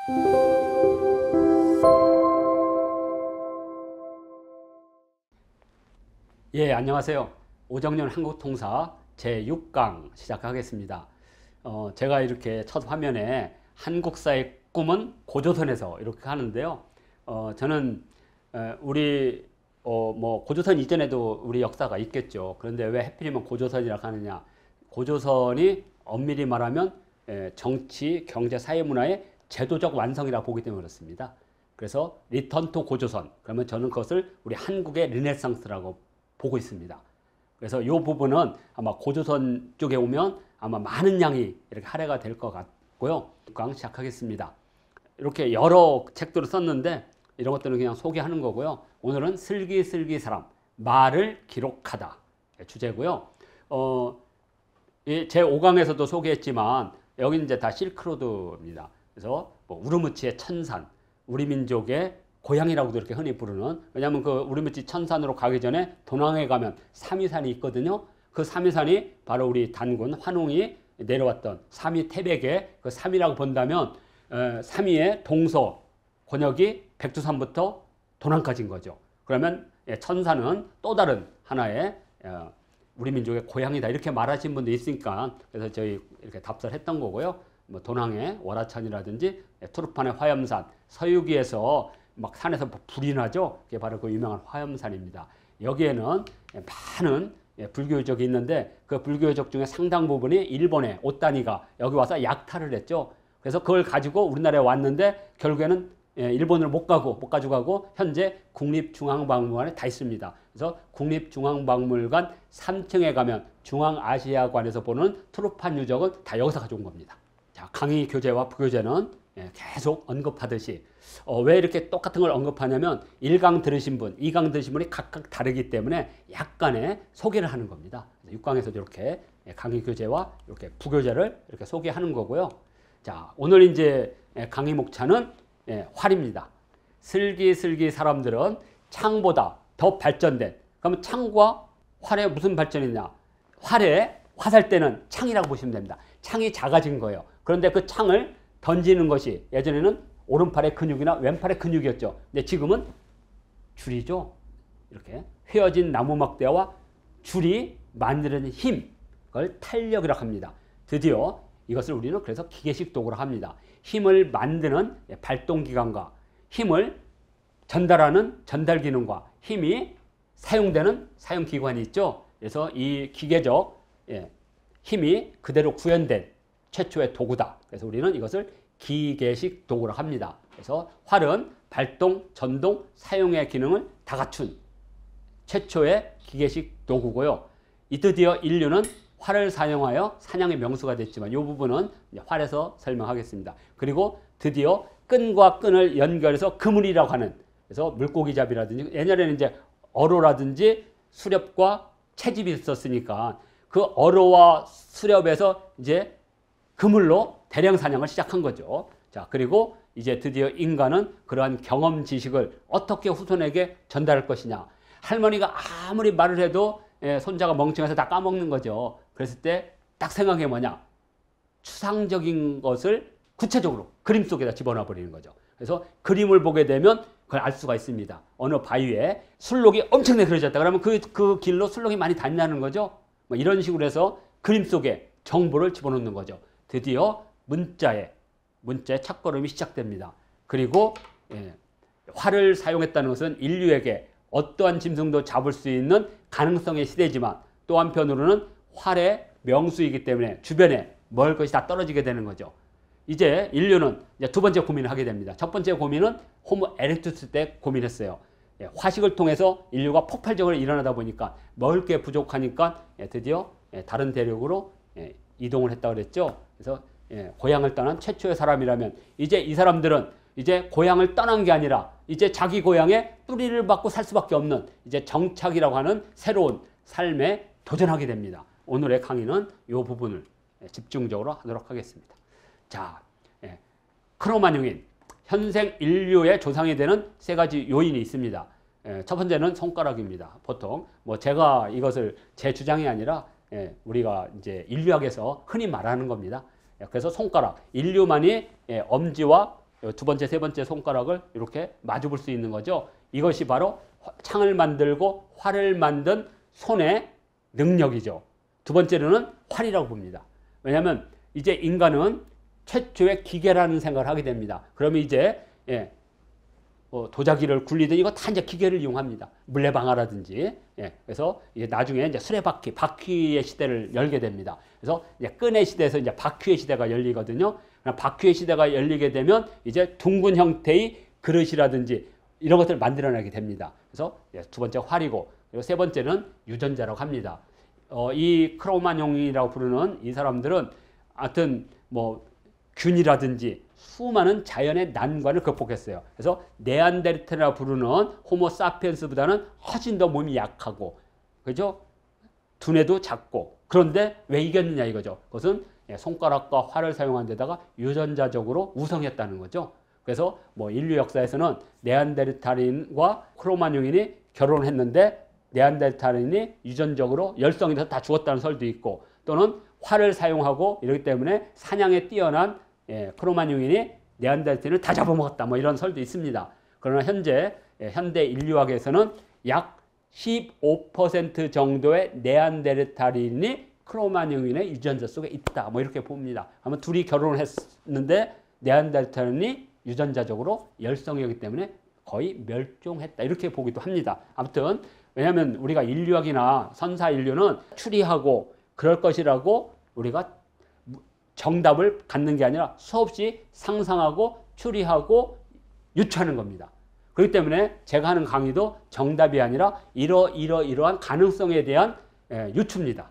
예, 안녕하세요. 오정연 한국통사 제6강 시작하겠습니다. 제가 이렇게 첫 화면에 한국사의 꿈은 고조선에서 이렇게 하는데요. 저는 고조선 이전에도 우리 역사가 있겠죠. 그런데 왜 하필이면 고조선이라고 하느냐. 고조선이 엄밀히 말하면 정치, 경제, 사회, 문화의 제도적 완성이라고 보기 때문에 그렇습니다. 그래서 리턴 투 고조선. 그러면 저는 그것을 우리 한국의 르네상스라고 보고 있습니다. 그래서 이 부분은 아마 고조선 쪽에 오면 아마 많은 양이 이렇게 할애가 될 것 같고요. 6강 시작하겠습니다. 이렇게 여러 책들을 썼는데 이런 것들은 그냥 소개하는 거고요. 오늘은 슬기슬기 사람, 말을 기록하다 주제고요. 제 5강에서도 소개했지만 여기 이제 다 실크로드입니다. 그래서 우르무치의 천산, 우리 민족의 고향이라고도 이렇게 흔히 부르는, 왜냐하면 그 우르무치 천산으로 가기 전에 도낭에 가면 삼위산이 있거든요. 그 삼위산이 바로 우리 단군 환웅이 내려왔던 삼위 태백의 그 삼위라고 본다면 삼위의 동서 권역이 백두산부터 도낭까지인 거죠. 그러면 천산은 또 다른 하나의 우리 민족의 고향이다 이렇게 말하신 분도 있으니까 그래서 저희 이렇게 답사를 했던 거고요. 뭐 도낭의 월화천이라든지 투르판의 화염산, 서유기에서 막 산에서 불이 나죠. 그게 바로 그 유명한 화염산입니다. 여기에는 많은 불교족이 있는데 그 불교족 중에 상당 부분이 일본의 오다니가 여기 와서 약탈을 했죠. 그래서 그걸 가지고 우리나라에 왔는데 결국에는 일본을 못 가져가고 현재 국립중앙박물관에 다 있습니다. 그래서 국립중앙박물관 3층에 가면 중앙아시아관에서 보는 투르판 유적은 다 여기서 가져온 겁니다. 자, 강의 교재와 부교재는 계속 언급하듯이 왜 이렇게 똑같은 걸 언급하냐면 1강 들으신 분, 2강 들으신 분이 각각 다르기 때문에 약간의 소개를 하는 겁니다. 6강에서도 이렇게 강의 교재와 이렇게 부교재를 이렇게 소개하는 거고요. 자, 오늘 이제 강의 목차는 활입니다. 슬기슬기 사람들은 창보다 더 발전된, 그러면 창과 활에 무슨 발전이 있냐? 활에 화살대는 창이라고 보시면 됩니다. 창이 작아진 거예요. 그런데 그 창을 던지는 것이 예전에는 오른팔의 근육이나 왼팔의 근육이었죠. 근데 지금은 줄이죠. 이렇게 휘어진 나무 막대와 줄이 만드는 힘, 그걸 탄력이라고 합니다. 드디어 이것을 우리는 그래서 기계식 도구로 합니다. 힘을 만드는 발동기관과 힘을 전달하는 전달기능과 힘이 사용되는 사용기관이 있죠. 그래서 이 기계적 힘이 그대로 구현된 최초의 도구다. 그래서 우리는 이것을 기계식 도구로 합니다. 그래서 활은 발동, 전동, 사용의 기능을 다 갖춘 최초의 기계식 도구고요. 드디어 인류는 활을 사용하여 사냥의 명수가 됐지만 이 부분은 활에서 설명하겠습니다. 그리고 드디어 끈과 끈을 연결해서 그물이라고 하는, 그래서 물고기잡이라든지 옛날에는 이제 어로라든지 수렵과 채집이 있었으니까 그 어로와 수렵에서 이제 그물로 대량 사냥을 시작한 거죠. 자, 그리고 이제 드디어 인간은 그러한 경험 지식을 어떻게 후손에게 전달할 것이냐. 할머니가 아무리 말을 해도 손자가 멍청해서 다 까먹는 거죠. 그랬을 때 딱 생각해 뭐냐. 추상적인 것을 구체적으로 그림 속에다 집어넣어 버리는 거죠. 그래서 그림을 보게 되면 그걸 알 수가 있습니다. 어느 바위에 술록이 엄청나게 그려졌다. 그러면 그 길로 술록이 많이 다닌다는 거죠. 뭐 이런 식으로 해서 그림 속에 정보를 집어넣는 거죠. 드디어 문자의 첫걸음이 시작됩니다. 그리고 활을 사용했다는 것은 인류에게 어떠한 짐승도 잡을 수 있는 가능성의 시대지만 또 한편으로는 활의 명수이기 때문에 주변에 먹을 것이 다 떨어지게 되는 거죠. 이제 인류는 이제 두 번째 고민을 하게 됩니다. 첫 번째 고민은 호모 에렉투스 때 고민했어요. 화식을 통해서 인류가 폭발적으로 일어나다 보니까 먹을 게 부족하니까 드디어 다른 대륙으로 이동을 했다고 그랬죠. 그래서 고향을 떠난 최초의 사람이라면 이제 이 사람들은 이제 고향을 떠난 게 아니라 이제 자기 고향에 뿌리를 받고 살 수밖에 없는 이제 정착이라고 하는 새로운 삶에 도전하게 됩니다. 오늘의 강의는 이 부분을 집중적으로 하도록 하겠습니다. 자, 크로마뇽인 현생 인류의 조상이 되는 세 가지 요인이 있습니다. 첫 번째는 손가락입니다. 보통 뭐 제가 이것을 제 주장이 아니라 우리가 이제 인류학에서 흔히 말하는 겁니다. 그래서 손가락, 인류만이 엄지와 두 번째, 세 번째 손가락을 이렇게 마주 볼 수 있는 거죠. 이것이 바로 창을 만들고 활을 만든 손의 능력이죠. 두 번째로는 활이라고 봅니다. 왜냐하면 이제 인간은 최초의 기계라는 생각을 하게 됩니다. 그러면 이제 도자기를 굴리든 이거 다 이제 기계를 이용합니다. 물레방아라든지. 그래서 이제 나중에 이제 수레바퀴, 바퀴의 시대를 열게 됩니다. 그래서 이제 끈의 시대에서 이제 바퀴의 시대가 열리거든요. 바퀴의 시대가 열리게 되면 이제 둥근 형태의 그릇이라든지 이런 것들을 만들어내게 됩니다. 그래서 두 번째 활이고, 그리고 세 번째는 유전자라고 합니다. 이 크로마뇽이라고 부르는 이 사람들은 하여튼 뭐 균이라든지 수많은 자연의 난관을 극복했어요. 그래서 네안데르탈이라고 부르는 호모사피엔스보다는 훨씬 더 몸이 약하고, 그죠? 두뇌도 작고, 그런데 왜 이겼느냐 이거죠. 그것은 손가락과 활을 사용한 데다가 유전자적으로 우승했다는 거죠. 그래서 뭐 인류 역사에서는 네안데르탈인과 크로마뇽인이 결혼했는데 네안데르탈인이 유전적으로 열성이 돼서 다 죽었다는 설도 있고, 또는 활을 사용하고 이러기 때문에 사냥에 뛰어난 크로마뇽인이 네안데르탈인을 다 잡아먹었다, 뭐 이런 설도 있습니다. 그러나 현대 인류학에서는 약 15% 정도의 네안데르탈인이 크로마뇽인의 유전자 속에 있다, 뭐 이렇게 봅니다. 아마 둘이 결혼을 했는데 네안데르탈인이 유전자적으로 열성이었기 때문에 거의 멸종했다, 이렇게 보기도 합니다. 아무튼 왜냐하면 우리가 인류학이나 선사 인류는 추리하고 그럴 것이라고 우리가 정답을 갖는 게 아니라 수없이 상상하고 추리하고 유추하는 겁니다. 그렇기 때문에 제가 하는 강의도 정답이 아니라 이러한 가능성에 대한 유추입니다.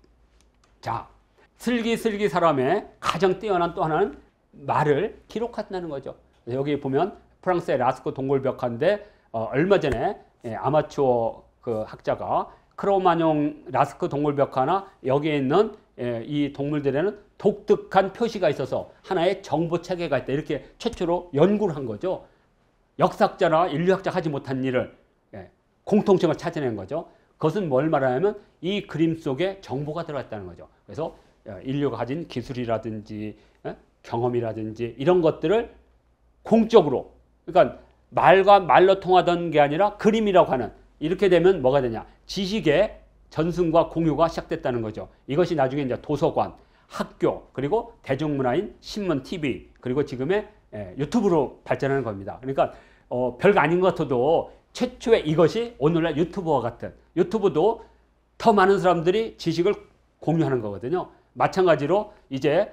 자, 슬기슬기 사람의 가장 뛰어난 또 하나는 말을 기록한다는 거죠. 여기 보면 프랑스의 라스코 동굴벽화인데 얼마 전에 아마추어 그 학자가 크로마뇽 라스코 동굴벽화나 여기에 있는 이 동물들에는 독특한 표시가 있어서 하나의 정보 체계가 있다, 이렇게 최초로 연구를 한 거죠. 역사학자나 인류학자 하지 못한 일을 공통점을 찾아낸 거죠. 그것은 뭘 말하냐면 이 그림 속에 정보가 들어있다는 거죠. 그래서 인류가 가진 기술이라든지 경험이라든지 이런 것들을 공적으로, 그러니까 말과 말로 통하던 게 아니라 그림이라고 하는, 이렇게 되면 뭐가 되냐, 지식의 전승과 공유가 시작됐다는 거죠. 이것이 나중에 이제 도서관, 학교, 그리고 대중문화인 신문, TV, 그리고 지금의 유튜브로 발전하는 겁니다. 그러니까 별거 아닌 것 같아도 최초의 이것이 오늘날 유튜버와 같은, 유튜브도 더 많은 사람들이 지식을 공유하는 거거든요. 마찬가지로 이제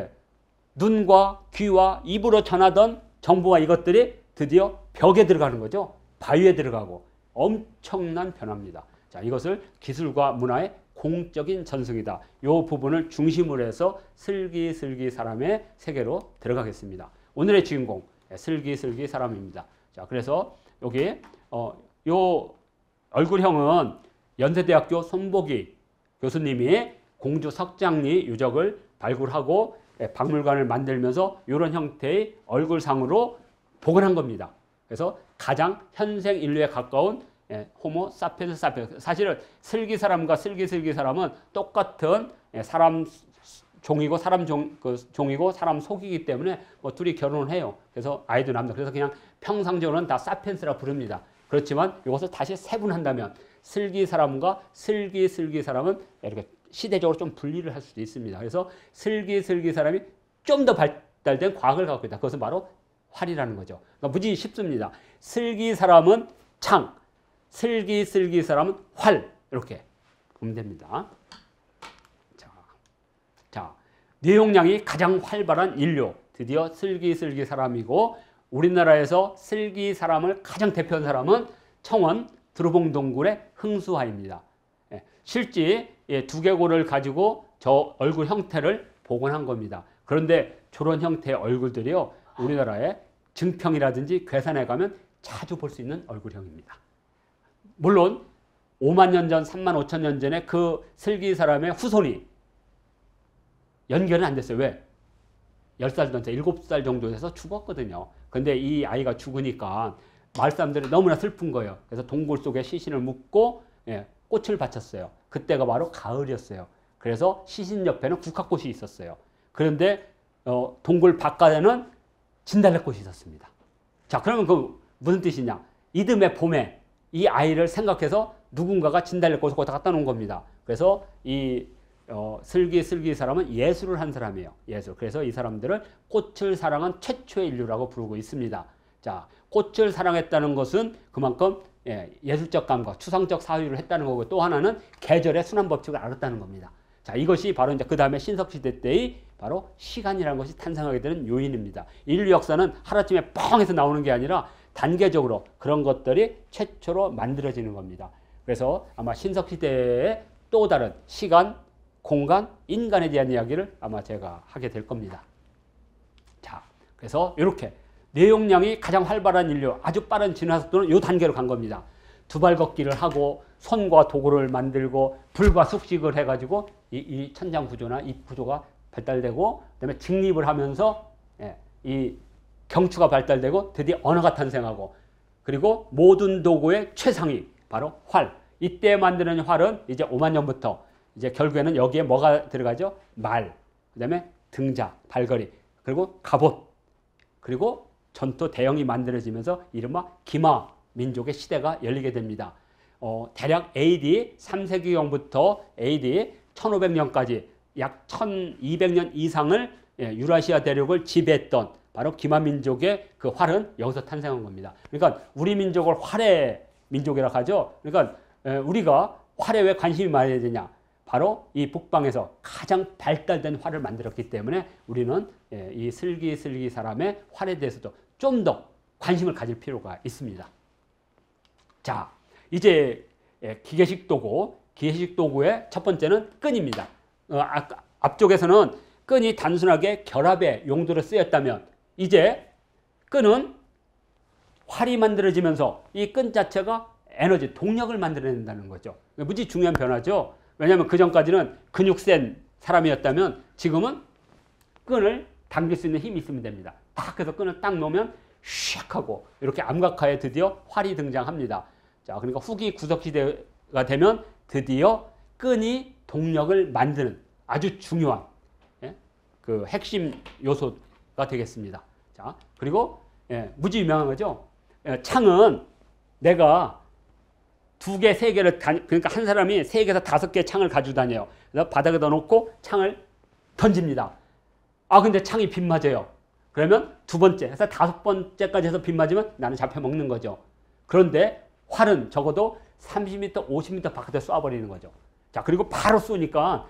눈과 귀와 입으로 전하던 정보와 이것들이 드디어 벽에 들어가는 거죠. 바위에 들어가고 엄청난 변화입니다. 자, 이것을 기술과 문화의 공적인 전승이다, 이 부분을 중심으로 해서 슬기슬기 사람의 세계로 들어가겠습니다. 오늘의 주인공 슬기슬기 사람입니다. 자, 그래서 여기 요 얼굴형은 연세대학교 손보기 교수님이 공주 석장리 유적을 발굴하고 박물관을 만들면서 이런 형태의 얼굴상으로 복원한 겁니다. 그래서 가장 현생 인류에 가까운 호모 사피엔스 사피엔스. 사실은 슬기 사람과 슬기슬기 사람은 똑같은 사람 종이고 종이고 사람 속이기 때문에 뭐 둘이 결혼을 해요. 그래서 아이도 낳습니다. 그래서 그냥 평상적으로는 다 사피엔스라 부릅니다. 그렇지만 이것을 다시 세분한다면 슬기 사람과 슬기슬기 사람은 이렇게 시대적으로 좀 분리를 할 수도 있습니다. 그래서 슬기슬기 사람이 좀 더 발달된 과학을 갖고 있다. 그것은 바로 활이라는 거죠. 그러니까 무지 쉽습니다. 슬기 사람은 창, 슬기슬기 사람은 활, 이렇게 보면 됩니다. 자, 뇌용량이 가장 활발한 인류, 드디어 슬기슬기 사람이고, 우리나라에서 슬기 사람을 가장 대표한 사람은 청원 드루봉동굴의 흥수화입니다. 실제 두개골을 가지고 저 얼굴 형태를 복원한 겁니다. 그런데 저런 형태의 얼굴들이요, 우리나라의 증평이라든지 괴산에 가면 자주 볼 수 있는 얼굴형입니다. 물론 5만 년 전, 3만 5천 년 전에 그 슬기 사람의 후손이 연결은 안 됐어요. 왜? 10살 전에 7살 정도 돼서 죽었거든요. 근데 이 아이가 죽으니까 마을 사람들이 너무나 슬픈 거예요. 그래서 동굴 속에 시신을 묻고 꽃을 바쳤어요. 그때가 바로 가을이었어요. 그래서 시신 옆에는 국화꽃이 있었어요. 그런데 동굴 바깥에는 진달래꽃이 있었습니다. 자, 그러면 그 무슨 뜻이냐? 이듬해 봄에 이 아이를 생각해서 누군가가 진달래꽃을 거기다 갖다 놓은 겁니다. 그래서 이 슬기 사람은 예술을 한 사람이에요. 예술. 그래서 이 사람들을 꽃을 사랑한 최초의 인류라고 부르고 있습니다. 자, 꽃을 사랑했다는 것은 그만큼 예술적 감각, 추상적 사유를 했다는 거고, 또 하나는 계절의 순환 법칙을 알았다는 겁니다. 자, 이것이 바로 이제 그 다음에 신석시대 때의 바로 시간이라는 것이 탄생하게 되는 요인입니다. 인류 역사는 하루아침에 뻥 해서 나오는 게 아니라 단계적으로 그런 것들이 최초로 만들어지는 겁니다. 그래서 아마 신석시대의 또 다른 시간, 공간, 인간에 대한 이야기를 아마 제가 하게 될 겁니다. 자, 그래서 이렇게 내용량이 가장 활발한 인류, 아주 빠른 진화 속도는 이 단계로 간 겁니다. 두발 걷기를 하고 손과 도구를 만들고 불과 숙식을 해가지고 이 천장 구조나 이 구조가 발달되고, 그다음에 직립을 하면서 이 경추가 발달되고 드디어 언어가 탄생하고, 그리고 모든 도구의 최상위 바로 활. 이때 만드는 활은 이제 5만 년부터 이제 결국에는 여기에 뭐가 들어가죠? 말, 그다음에 등자, 발걸이, 그리고 갑옷, 그리고 전투 대형이 만들어지면서 이른바 기마 민족의 시대가 열리게 됩니다. 대략 AD 3세기경부터 AD 1500년까지 약 1200년 이상을 유라시아 대륙을 지배했던 바로 기마 민족의 그 활은 여기서 탄생한 겁니다. 그러니까 우리 민족을 활의 민족이라고 하죠. 그러니까 우리가 활에 왜 관심이 많이 되냐? 바로 이 북방에서 가장 발달된 활을 만들었기 때문에 우리는 이 슬기 사람의 활에 대해서도 좀 더 관심을 가질 필요가 있습니다. 자, 이제 기계식 도구의 첫 번째는 끈입니다. 앞쪽에서는 끈이 단순하게 결합의 용도로 쓰였다면, 이제 끈은 활이 만들어지면서 이 끈 자체가 에너지, 동력을 만들어낸다는 거죠. 무지 중요한 변화죠. 왜냐하면 그 전까지는 근육 센 사람이었다면 지금은 끈을 당길 수 있는 힘이 있으면 됩니다. 딱 해서 끈을 딱 놓으면 슉 하고 이렇게 암각화에 드디어 활이 등장합니다. 자, 그러니까 후기 구석시대가 되면 드디어 끈이 동력을 만드는 아주 중요한 그 핵심 요소가 되겠습니다. 자, 그리고 무지 유명한 거죠. 창은 내가 2개, 3개를 그러니까 한 사람이 3개에서 5개 창을 가지고 다녀요. 그래서 바닥에다 놓고 창을 던집니다. 근데 창이 빗 맞아요. 그러면 두 번째 해서 5번째까지 해서 빗 맞으면 나는 잡혀 먹는 거죠. 그런데 활은 적어도 30m, 50m 바깥에 쏴버리는 거죠. 자, 그리고 바로 쏘니까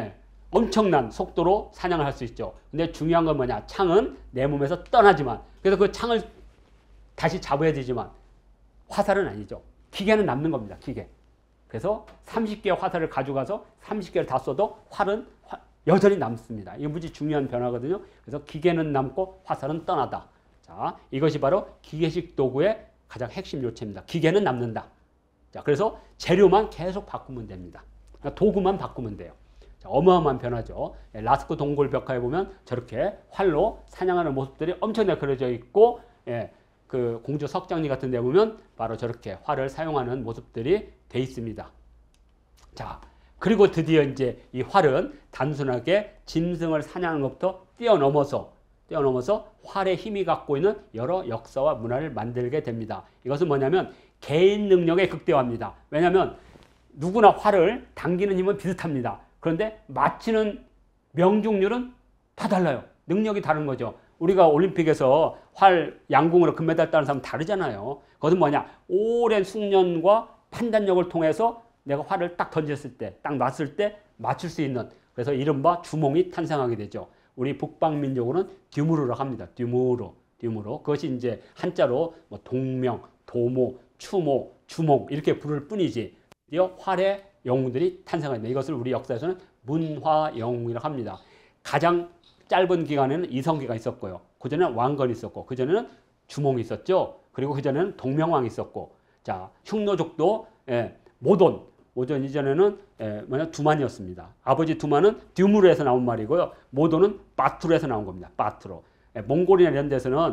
엄청난 속도로 사냥을 할 수 있죠. 근데 중요한 건 뭐냐? 창은 내 몸에서 떠나지만, 그래서 그 창을 다시 잡아야 되지만 화살은 아니죠. 기계는 남는 겁니다. 기계. 그래서 30개의 화살을 가져가서 30개를 다 쏘도 활은 여전히 남습니다. 이게 무지 중요한 변화거든요. 그래서 기계는 남고 화살은 떠나다. 자, 이것이 바로 기계식 도구의 가장 핵심 요체입니다. 기계는 남는다. 자, 그래서 재료만 계속 바꾸면 됩니다. 그러니까 도구만 바꾸면 돼요. 자, 어마어마한 변화죠. 라스크 동굴 벽화에 보면 저렇게 활로 사냥하는 모습들이 엄청나게 그려져 있고, 그 공주 석장리 같은 데 보면 바로 저렇게 활을 사용하는 모습들이 돼 있습니다. 자, 그리고 드디어 이제 이 활은 단순하게 짐승을 사냥하는 것부터 뛰어넘어서 활의 힘이 갖고 있는 여러 역사와 문화를 만들게 됩니다. 이것은 뭐냐면 개인 능력의 극대화입니다. 왜냐하면 누구나 활을 당기는 힘은 비슷합니다. 그런데 맞히는 명중률은 다 달라요. 능력이 다른 거죠. 우리가 올림픽에서 활 양궁으로 금메달 따는 사람 다르잖아요. 그것은 뭐냐? 오랜 숙련과 판단력을 통해서 내가 활을 딱 던졌을 때, 딱 놨을 때 맞출 수 있는, 그래서 이른바 주몽이 탄생하게 되죠. 우리 북방 민족으로는 듀무르라고 합니다. 듀무르. 그것이 이제 한자로 뭐 동명, 도모, 추모, 주몽 이렇게 부를 뿐이지, 드디어 활의 영웅들이 탄생합니다. 이것을 우리 역사에서는 문화 영웅이라고 합니다. 가장 짧은 기간에는 이성계가 있었고요. 그전에는 왕건이 있었고, 그전에는 주몽이 있었죠. 그리고 그전에는 동명왕이 있었고, 자, 흉노족도 모돈 이전에는 두만이었습니다. 아버지 두만은 듀무르에서 나온 말이고요. 모돈은 바투르에서 나온 겁니다. 바투르. 몽골이나 이런 데서는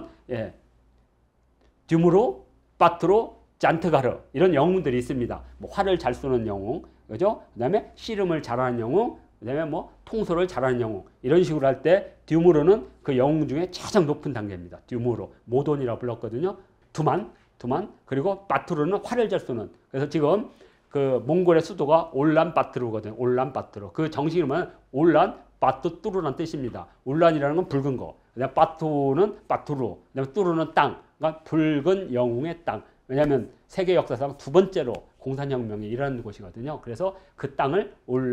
듀무르, 바투르, 잔트가르 이런 영웅들이 있습니다. 뭐 활을 잘 쏘는 영웅, 그죠? 그다음에 씨름을 잘하는 영웅, 그다음에 뭐 통솔을 잘하는 영웅 이런 식으로 할 때 듀무르는 그 영웅 중에 가장 높은 단계입니다. 듀무르 모돈이라고 불렀거든요. 두만 그리고 바투르는 활을 잘 쏘는. 그래서 지금 그 몽골의 수도가 올란바토르거든요. 올란바토르. 그 정식 이름은 올란바토뚜루라는 뜻입니다. 올란이라는 건 붉은 거. 그다음 바투는 바투르. 그다음 뚜루는 땅. 그러니까 붉은 영웅의 땅. 왜냐하면 세계 역사상 두 번째로 공산혁명이 일어난 곳이거든요. 그래서 그 땅을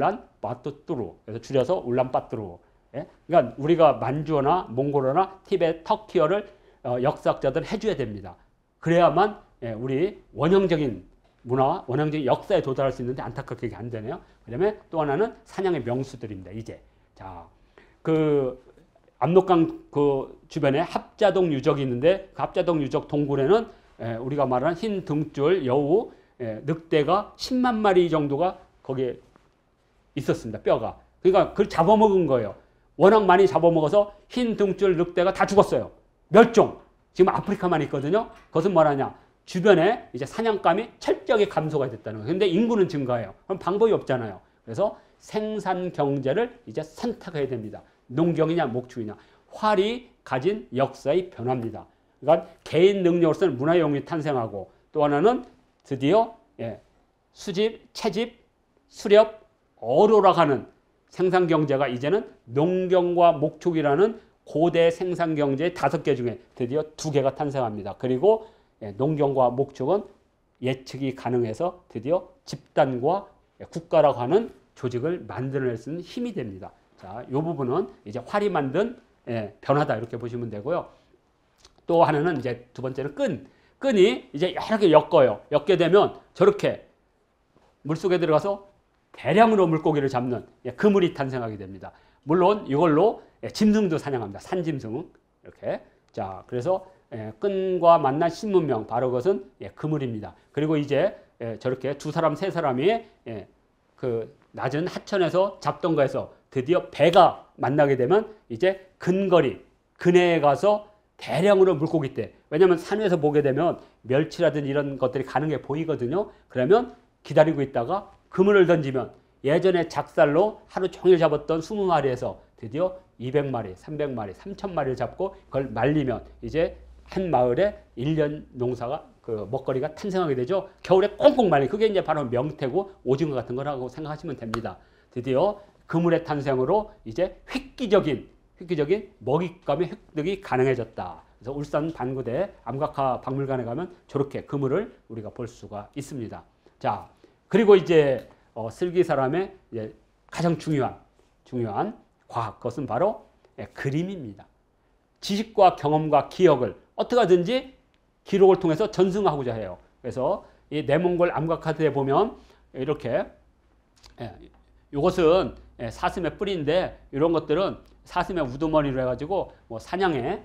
올란바토뚜루. 그래서 줄여서 올란바토르. 예? 그러니까 우리가 만주어나 몽골어나 티베트, 터키어를 역사학자들 해줘야 됩니다. 그래야만 우리 원형적인 문화, 원형적인 역사에 도달할 수 있는데 안타깝게 그게 안 되네요. 그다음에 또 하나는 사냥의 명수들입니다. 이제 자, 그 압록강 그 주변에 합자동 유적이 있는데 그 합자동 유적 동굴에는 우리가 말하는 흰 등줄 여우 늑대가 10만 마리 정도가 거기에 있었습니다. 뼈가. 그러니까 그걸 잡아먹은 거예요. 워낙 많이 잡아먹어서 흰 등줄 늑대가 다 죽었어요. 멸종. 지금 아프리카만 있거든요. 그것은 뭐라냐? 주변에 이제 사냥감이 철저하게 감소가 됐다는 거예요. 근데 인구는 증가해요. 그럼 방법이 없잖아요. 그래서 생산 경제를 이제 선택해야 됩니다. 농경이냐 목축이냐. 활이 가진 역사의 변화입니다. 그러니까 개인 능력으로서는 문화 영웅이 탄생하고 또 하나는 드디어 수집, 채집, 수렵, 어로라가는 생산 경제가 이제는 농경과 목축이라는 고대 생산 경제의 5개 중에 드디어 2개가 탄생합니다. 그리고 농경과 목축은 예측이 가능해서 드디어 집단과 국가라고 하는 조직을 만들어낼 수 있는 힘이 됩니다. 자, 이 부분은 이제 활이 만든 변화다 이렇게 보시면 되고요. 또 하나는 이제 두 번째는 끈이 이제 여러 개 엮어요. 엮게 되면 저렇게 물속에 들어가서 대량으로 물고기를 잡는 그물이 탄생하게 됩니다. 물론 이걸로 짐승도 사냥합니다. 산짐승 이렇게. 자, 그래서 끈과 만난 신문명 바로 그것은 그물입니다. 그리고 이제 저렇게 2사람 3사람이 그 낮은 하천에서 잡던 거에서 드디어 배가 만나게 되면 이제 근거리 근해에 가서 대량으로 물고기 떼. 왜냐하면 산 위에서 보게 되면 멸치라든지 이런 것들이 가는 게 보이거든요. 그러면 기다리고 있다가 그물을 던지면 예전에 작살로 하루 종일 잡았던 20마리에서 드디어 200마리, 300마리, 3000마리를 잡고 그걸 말리면 이제 한 마을에 1년 농사가 그 먹거리가 탄생하게 되죠. 겨울에 꽁꽁 말린 그게 이제 바로 명태고 오징어 같은 거라고 생각하시면 됩니다. 드디어 그물의 탄생으로 이제 획기적인 먹잇감의 획득이 가능해졌다. 그래서 울산 반구대 암각화 박물관에 가면 저렇게 그물을 우리가 볼 수가 있습니다. 자, 그리고 이제 슬기 사람의 이제 가장 중요한 과학, 그것은 바로 그림입니다. 지식과 경험과 기억을 어떻게 하든지 기록을 통해서 전승하고자 해요. 그래서 이 내몽골 암각화대에 보면 이렇게 이것은 사슴의 뿔인데 이런 것들은 사슴의 우두머리로 해가지고 뭐 사냥에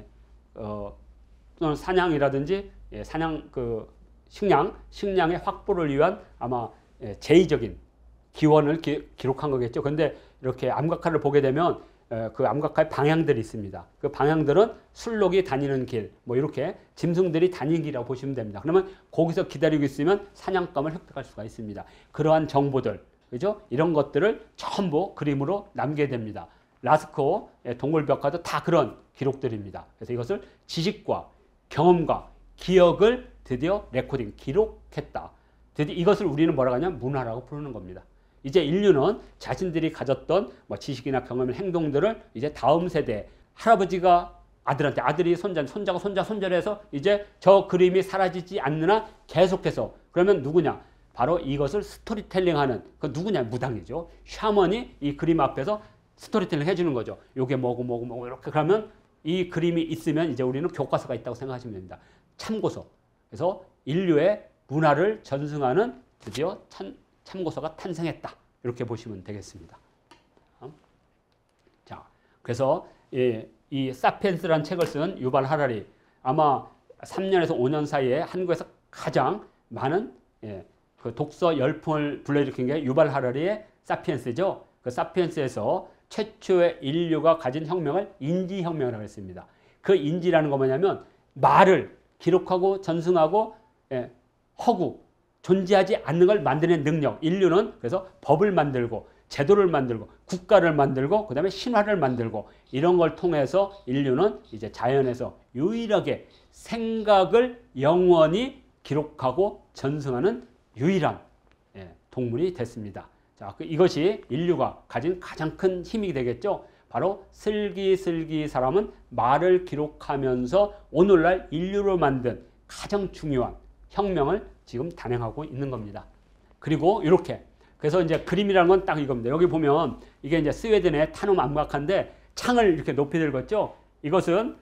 또는 사냥이라든지 사냥 그 식량의 확보를 위한 아마 제의적인 기원을 기록한 거겠죠. 그런데 이렇게 암각화를 보게 되면 그 암각화의 방향들이 있습니다. 그 방향들은 술록이 다니는 길, 뭐 이렇게 짐승들이 다니는 길이라고 보시면 됩니다. 그러면 거기서 기다리고 있으면 사냥감을 획득할 수가 있습니다. 그러한 정보들, 그죠? 이런 것들을 전부 그림으로 남게 됩니다. 라스코 동굴벽화도 다 그런 기록들입니다. 그래서 이것을 지식과 경험과 기억을 드디어 레코딩, 기록했다. 드디어 이것을 우리는 뭐라고 하냐면 문화라고 부르는 겁니다. 이제 인류는 자신들이 가졌던 뭐 지식이나 경험, 행동들을 이제 다음 세대, 할아버지가 아들한테, 아들이 손자, 손자가 손자를 해서 이제 저 그림이 사라지지 않는 한 계속해서, 그러면 누구냐? 바로 이것을 스토리텔링하는 그 누구냐? 무당이죠. 샤먼이 이 그림 앞에서 스토리텔링 해주는 거죠. 요게 뭐고 이렇게. 그러면 이 그림이 있으면 이제 우리는 교과서가 있다고 생각하시면 됩니다. 참고서. 그래서 인류의 문화를 전승하는 드디어 참고서가 탄생했다. 이렇게 보시면 되겠습니다. 자, 그래서 이 사피엔스라는 책을 쓴 유발 하라리, 아마 3년에서 5년 사이에 한국에서 가장 많은 그 독서 열풍을 불러일으킨 게 유발 하라리의 사피엔스죠. 그 사피엔스에서 최초의 인류가 가진 혁명을 인지혁명이라고 했습니다. 그 인지라는 거 뭐냐면 말을 기록하고 전승하고 허구, 존재하지 않는 걸 만드는 능력. 인류는 그래서 법을 만들고 제도를 만들고 국가를 만들고 그다음에 신화를 만들고 이런 걸 통해서 인류는 이제 자연에서 유일하게 생각을 영원히 기록하고 전승하는 유일한 동물이 됐습니다. 자, 이것이 인류가 가진 가장 큰 힘이 되겠죠. 바로 슬기슬기 사람은 말을 기록하면서 오늘날 인류를 만든 가장 중요한 혁명을 지금 단행하고 있는 겁니다. 그리고 이렇게 그래서 이제 그림이라는 건 딱 이겁니다. 여기 보면 이게 이제 스웨덴의 타눔 암각화인데 창을 이렇게 높이 들었죠. 이것은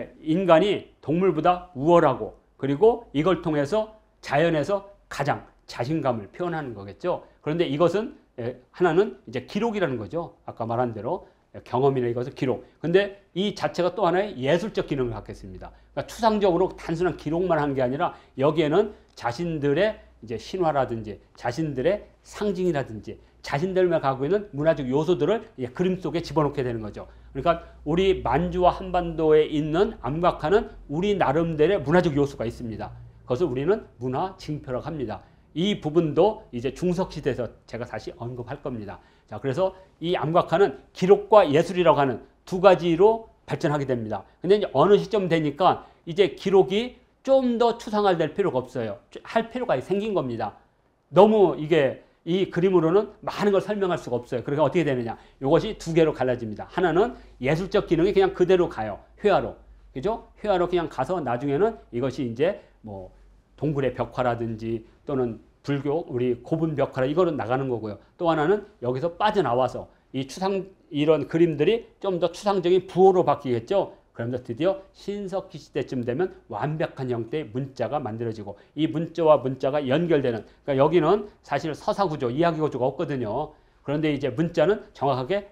인간이 동물보다 우월하고 그리고 이걸 통해서 자연에서 가장 자신감을 표현하는 거겠죠. 그런데 이것은 하나는 이제 기록이라는 거죠. 아까 말한 대로 경험이나 이것은 기록. 근데 이 자체가 또 하나의 예술적 기능을 갖겠습니다. 그러니까 추상적으로 단순한 기록만 한 게 아니라 여기에는 자신들의 이제 신화라든지 자신들의 상징이라든지 자신들만 갖고 있는 문화적 요소들을 그림 속에 집어넣게 되는 거죠. 그러니까 우리 만주와 한반도에 있는 암각화는 우리 나름대로의 문화적 요소가 있습니다. 그것을 우리는 문화 징표라고 합니다. 이 부분도 이제 중석시대에서 제가 다시 언급할 겁니다. 자, 그래서 이 암각화는 기록과 예술이라고 하는 두 가지로 발전하게 됩니다. 근데 이제 어느 시점 되니까 이제 기록이 좀 더 추상화될 필요가 없어요. 할 필요가 생긴 겁니다. 너무 이게 이 그림으로는 많은 걸 설명할 수가 없어요. 그러니까 어떻게 되느냐. 이것이 두 개로 갈라집니다. 하나는 예술적 기능이 그냥 그대로 가요. 회화로. 그죠? 회화로 그냥 가서 나중에는 이것이 이제 뭐 동굴의 벽화라든지 또는 불교, 우리 고분 벽화라 이거는 나가는 거고요. 또 하나는 여기서 빠져나와서 이 이런 그림들이 좀 더 추상적인 부호로 바뀌겠죠. 그러면서 드디어 신석기 시대쯤 되면 완벽한 형태의 문자가 만들어지고 이 문자와 문자가 연결되는, 그러니까 여기는 사실 서사구조, 이야기구조가 없거든요. 그런데 이제 문자는 정확하게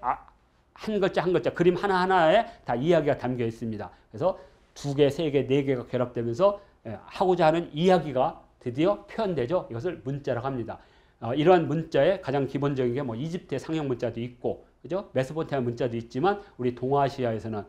한 글자 한 글자 그림 하나하나에 다 이야기가 담겨 있습니다. 그래서 두 개, 세 개, 네 개가 결합되면서 하고자 하는 이야기가 드디어 표현되죠. 이것을 문자라고 합니다. 이러한 문자의 가장 기본적인 게 뭐 이집트의 상형 문자도 있고, 그죠? 메소포타미아 문자도 있지만 우리 동아시아에서는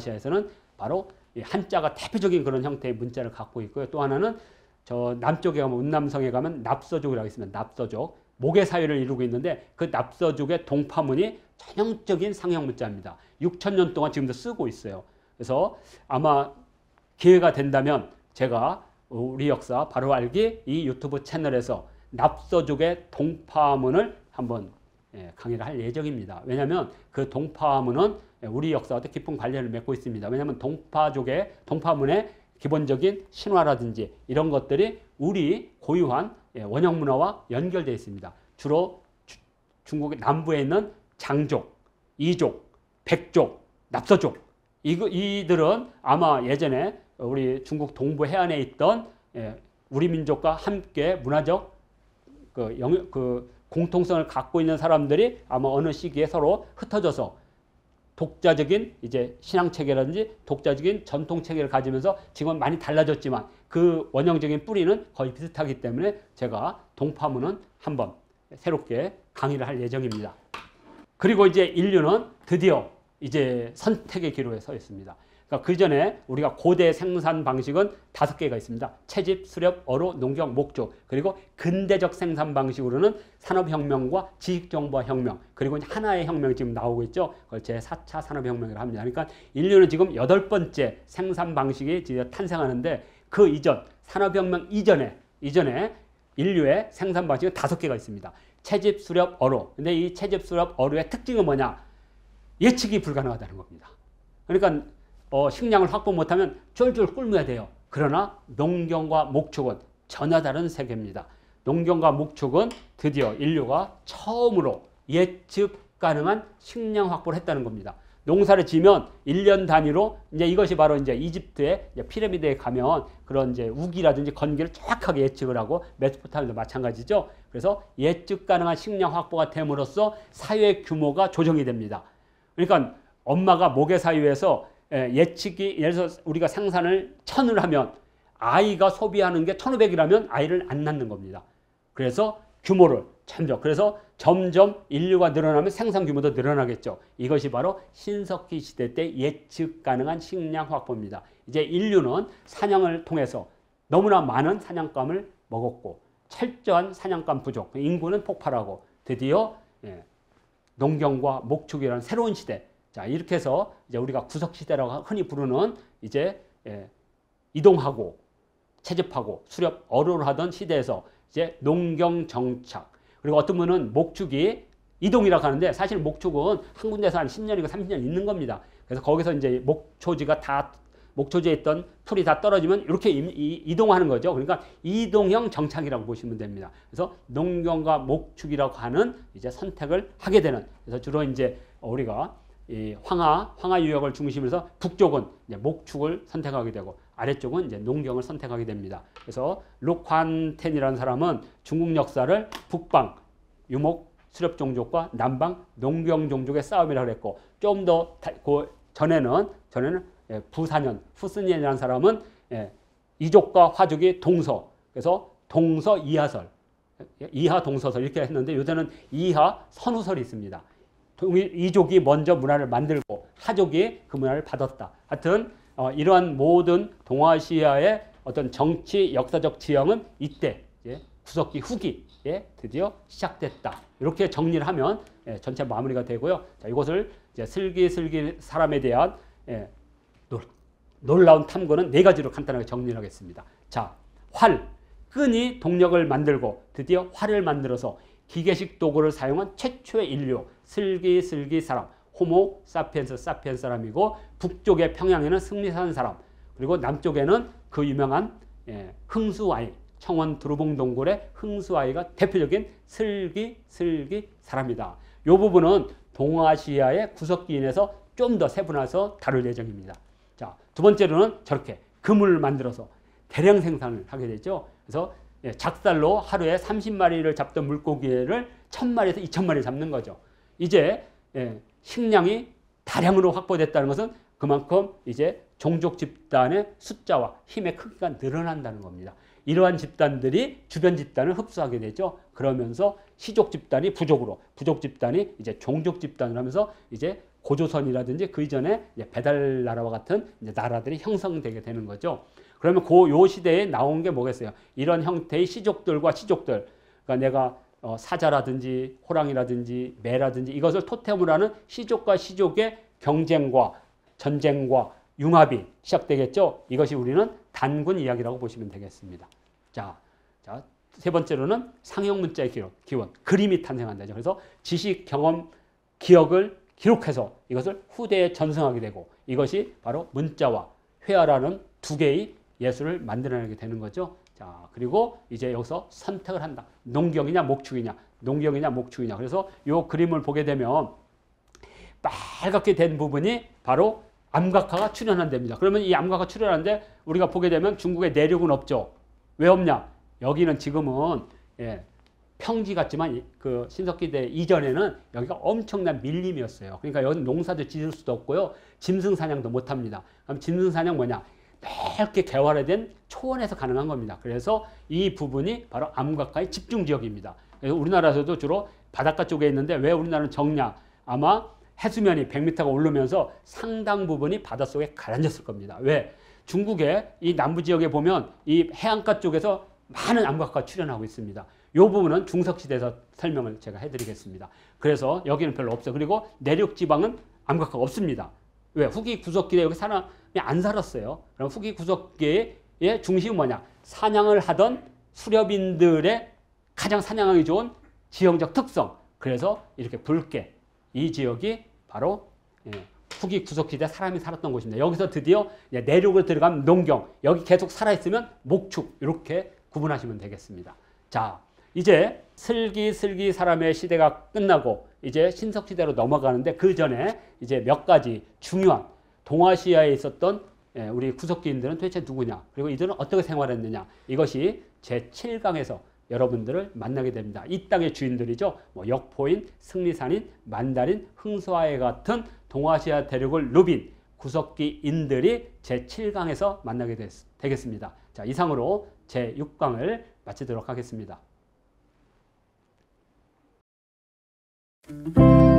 바로 한자가 대표적인 그런 형태의 문자를 갖고 있고요. 또 하나는 저 남쪽에 가면 운남성에 가면 납서족이라고 있습니다. 납서족. 목의 사유를 이루고 있는데 그 납서족의 동파문이 전형적인 상형 문자입니다. 6,000년 동안 지금도 쓰고 있어요. 그래서 아마 기회가 된다면 제가 우리 역사 바로 알기 이 유튜브 채널에서 납서족의 동파문을 한번 강의를 할 예정입니다. 왜냐하면 그 동파문은 우리 역사와 깊은 관련을 맺고 있습니다. 왜냐하면 동파문의 기본적인 신화라든지 이런 것들이 우리 고유한 원형 문화와 연결되어 있습니다. 주로 중국 남부에 있는 장족, 이족, 백족, 납서족 이들은 아마 예전에 우리 중국 동부 해안에 있던 우리 민족과 함께 문화적 공통성을 갖고 있는 사람들이 아마 어느 시기에 서로 흩어져서 독자적인 이제 신앙 체계라든지 독자적인 전통 체계를 가지면서 지금은 많이 달라졌지만 그 원형적인 뿌리는 거의 비슷하기 때문에 제가 동파문은 한번 새롭게 강의를 할 예정입니다. 그리고 이제 인류는 드디어 이제 선택의 기로에 서 있습니다. 그러니까 그 전에 우리가 고대 생산 방식은 5개가 있습니다. 채집, 수렵, 어로, 농경, 목축. 그리고 근대적 생산 방식으로는 산업혁명과 지식정보화 혁명. 그리고 하나의 혁명이 지금 나오고 있죠. 그걸 제4차 산업혁명이라고 합니다. 그러니까 인류는 지금 8번째 생산 방식이 탄생하는데 그 이전, 산업혁명 이전에 인류의 생산 방식은 5개가 있습니다. 채집, 수렵, 어로. 근데 이 채집, 수렵, 어로의 특징은 뭐냐? 예측이 불가능하다는 겁니다. 그러니까 식량을 확보 못하면 쫄쫄 굶어야 돼요. 그러나 농경과 목축은 전혀 다른 세계입니다. 농경과 목축은 드디어 인류가 처음으로 예측 가능한 식량 확보를 했다는 겁니다. 농사를 지면 1년 단위로 이제 이것이 바로 이제 이집트의 피라미드에 가면 그런 이제 우기라든지 건기를 정확하게 예측을 하고 메소포타미아도 마찬가지죠. 그래서 예측 가능한 식량 확보가 됨으로써 사회 규모가 조정이 됩니다. 그러니까 엄마가 모계 사유에서 예측이, 예를 들어서 우리가 생산을 1000을 하면 아이가 소비하는 게 1500이라면 아이를 안 낳는 겁니다. 그래서 규모를 그래서 점점 인류가 늘어나면 생산 규모도 늘어나겠죠. 이것이 바로 신석기 시대 때 예측 가능한 식량 확보입니다. 이제 인류는 사냥을 통해서 너무나 많은 사냥감을 먹었고 철저한 사냥감 부족, 인구는 폭발하고 드디어 농경과 목축이라는 새로운 시대. 자, 이렇게 해서 이제 우리가 구석시대라고 흔히 부르는 이제 이동하고 채집하고 수렵, 어로를 하던 시대에서 이제 농경 정착. 그리고 어떤 분은 목축이 이동이라고 하는데 사실 목축은 한 군데서 한 10년이고 30년 있는 겁니다. 그래서 거기서 이제 목초지에 있던 풀이 다 떨어지면 이렇게 이동하는 거죠. 그러니까 이동형 정착이라고 보시면 됩니다. 그래서 농경과 목축이라고 하는 이제 선택을 하게 되는. 그래서 주로 이제 우리가 이 황하 유역을 중심으로 해서 북쪽은 이제 목축을 선택하게 되고 아래쪽은 이제 농경을 선택하게 됩니다. 그래서 룩환텐이라는 사람은 중국 역사를 북방 유목 수렵 종족과 남방 농경 종족의 싸움이라고 했고, 좀 더 전에는 부사년 후스니엔이라는 사람은 이족과 화족이 동서, 그래서 동서 이하설, 이하 동서설 이렇게 했는데 요새는 이하 선후설이 있습니다. 이족이 먼저 문화를 만들고 하족이 그 문화를 받았다. 하여튼 이러한 모든 동아시아의 어떤 정치 역사적 지형은 이때 구석기 후기에 드디어 시작됐다. 이렇게 정리를 하면 전체 마무리가 되고요. 자, 이것을 이제 슬기슬기 사람에 대한 놀라운 탐구는 네 가지로 간단하게 정리를 하겠습니다. 자, 활, 끈이 동력을 만들고 드디어 활을 만들어서 기계식 도구를 사용한 최초의 인류, 슬기슬기 사람, 호모 사피엔스 사람이고, 북쪽의 평양에는 승리산 사람, 그리고 남쪽에는 그 유명한 흥수아이, 청원 두루봉 동굴의 흥수아이가 대표적인 슬기 사람이다. 이 부분은 동아시아의 구석기인에서 좀 더 세분화해서 다룰 예정입니다. 자, 두 번째로는 저렇게 그물을 만들어서 대량 생산을 하게 되죠. 그래서 작살로 하루에 30마리를 잡던 물고기를 1000마리에서 2000마리 잡는 거죠. 이제 식량이 다량으로 확보됐다는 것은 그만큼 이제 종족 집단의 숫자와 힘의 크기가 늘어난다는 겁니다. 이러한 집단들이 주변 집단을 흡수하게 되죠. 그러면서 시족 집단이 부족 집단이 이제 종족 집단을 하면서 이제 고조선이라든지 그 이전에 배달 나라와 같은 이제 나라들이 형성되게 되는 거죠. 그러면 요 시대에 나온 게 뭐겠어요? 이런 형태의 시족들과 시족들, 그러니까 내가 사자라든지 호랑이라든지 매라든지 이것을 토템으로 하는 시족과 시족의 경쟁과 전쟁과 융합이 시작되겠죠. 이것이 우리는 단군 이야기라고 보시면 되겠습니다. 자, 세 번째로는 상형 문자의 기원, 그림이 탄생한다. 그래서 지식, 경험, 기억을 기록해서 이것을 후대에 전승하게 되고, 이것이 바로 문자와 회화라는 두 개의 예술을 만들어내게 되는 거죠. 자, 그리고 이제 여기서 선택을 한다. 농경이냐 목축이냐, 농경이냐 목축이냐. 그래서 이 그림을 보게 되면 빨갛게 된 부분이 바로 암각화가 출현한답니다. 그러면 이 암각화 출현하는데 우리가 보게 되면 중국의 내륙은 없죠. 왜 없냐? 여기는 지금은 평지 같지만 그 신석기대 이전에는 여기가 엄청난 밀림이었어요. 그러니까 여기는 농사도 지을 수도 없고요. 짐승 사냥도 못 합니다. 그럼 짐승 사냥 뭐냐? 넓게 개발된 초원에서 가능한 겁니다. 그래서 이 부분이 바로 암각화의 집중 지역입니다. 그래서 우리나라에서도 주로 바닷가 쪽에 있는데 왜 우리나라는 적냐? 아마 해수면이 100m가 오르면서 상당 부분이 바닷속에 가라앉았을 겁니다. 왜? 중국의 이 남부 지역에 보면 이 해안가 쪽에서 많은 암각화가 출현하고 있습니다. 이 부분은 중석시대에서 설명을 제가 해드리겠습니다. 그래서 여기는 별로 없어요. 그리고 내륙 지방은 암각화가 없습니다. 왜? 후기 구석기에 여기 사람이 안 살았어요. 그럼 후기 구석기의 중심은 뭐냐? 사냥을 하던 수렵인들의 가장 사냥하기 좋은 지형적 특성. 그래서 이렇게 붉게 이 지역이 바로 후기 구석시대 사람이 살았던 곳입니다. 여기서 드디어 내륙으로 들어간 농경, 여기 계속 살아있으면 목축, 이렇게 구분하시면 되겠습니다. 자, 이제 슬기 사람의 시대가 끝나고 이제 신석시대로 넘어가는데, 그 전에 이제 몇 가지 중요한 동아시아에 있었던 우리 구석기인들은 도대체 누구냐, 그리고 이들은 어떻게 생활했느냐, 이것이 제7강에서 여러분들을 만나게 됩니다. 이 땅의 주인들이죠. 뭐 역포인, 승리산인, 만다린, 흥수아에 같은 동아시아 대륙을 누빈 구석기인들이 제7강에서 만나게 되겠습니다. 자, 이상으로 제6강을 마치도록 하겠습니다.